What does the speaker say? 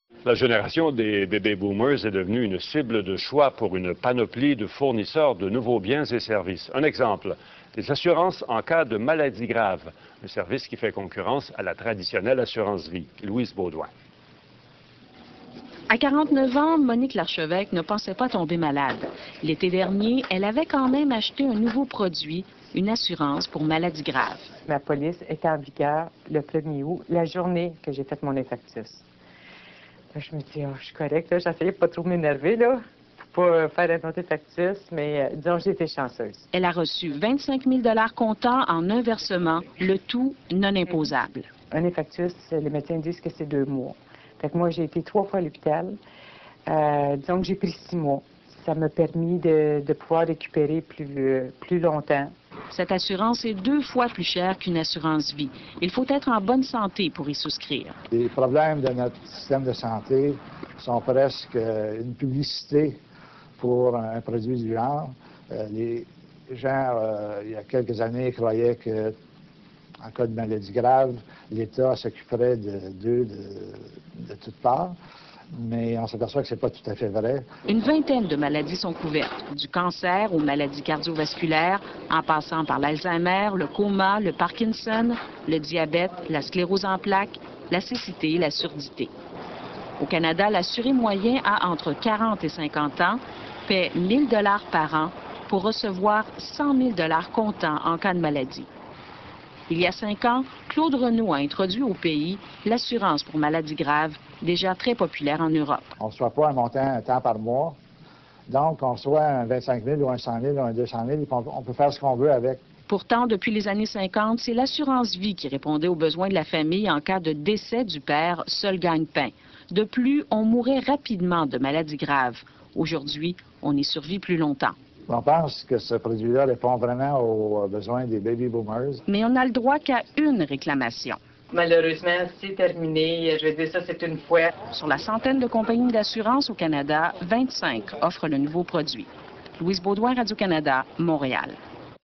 La génération des baby boomers est devenue une cible de choix pour une panoplie de fournisseurs de nouveaux biens et services. Un exemple, les assurances en cas de maladie grave, un service qui fait concurrence à la traditionnelle assurance vie. Louise Baudouin. À 49 ans, Monique Larchevêque ne pensait pas tomber malade. L'été dernier, elle avait quand même acheté un nouveau produit, une assurance pour maladie grave. Ma police était en vigueur le 1er août, la journée que j'ai fait mon infarctus. Là, je me dis, oh, je suis correcte, j'essayais de pas trop m'énerver, là, pour pas faire un autre infarctus, mais disons, j'ai été chanceuse. Elle a reçu 25 000 $ comptant en un versement, le tout non imposable. Un infarctus, les médecins disent que c'est 2 mois. Fait que moi, j'ai été 3 fois à l'hôpital. Disons que j'ai pris 6 mois. Ça m'a permis de pouvoir récupérer plus longtemps. Cette assurance est 2 fois plus chère qu'une assurance vie. Il faut être en bonne santé pour y souscrire. Les problèmes de notre système de santé sont presque une publicité pour un produit du genre. Les gens, il y a quelques années, croyaient que, en cas de maladie grave, l'État s'occuperait d'eux de toutes parts. Mais on s'aperçoit que ce n'est pas tout à fait vrai. Une vingtaine de maladies sont couvertes, du cancer aux maladies cardiovasculaires, en passant par l'Alzheimer, le coma, le Parkinson, le diabète, la sclérose en plaques, la cécité et la surdité. Au Canada, l'assuré moyen a entre 40 et 50 ans, paie 1 000 $ par an pour recevoir 100 000 $ comptant en cas de maladie. Il y a 5 ans, Claude Renault a introduit au pays l'assurance pour maladies graves, déjà très populaire en Europe. On ne reçoit pas un montant tant par mois. Donc, on reçoit un 25 000 ou un 100 000 ou un 200 000, on peut faire ce qu'on veut avec. Pourtant, depuis les années 50, c'est l'assurance vie qui répondait aux besoins de la famille en cas de décès du père, seul gagne-pain. De plus, on mourait rapidement de maladies graves. Aujourd'hui, on y survit plus longtemps. On pense que ce produit-là répond vraiment aux besoins des baby boomers. Mais on n'a le droit qu'à une réclamation. Malheureusement, c'est terminé. Je veux dire, ça, c'est une fois. Sur la centaine de compagnies d'assurance au Canada, 25 offrent le nouveau produit. Louise Baudouin, Radio-Canada, Montréal.